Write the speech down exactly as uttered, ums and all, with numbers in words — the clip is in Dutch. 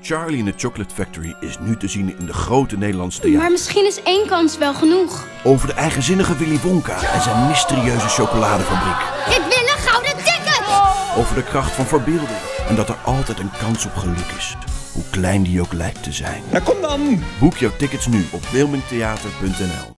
Charlie in the Chocolate Factory is nu te zien in de grote Nederlandse theater. Maar misschien is één kans wel genoeg. Over de eigenzinnige Willy Wonka en zijn mysterieuze chocoladefabriek. Ik wil een gouden ticket! Over de kracht van verbeelding en dat er altijd een kans op geluk is. Hoe klein die ook lijkt te zijn. Nou, kom dan! Boek jouw tickets nu op wilmingtheater punt n l.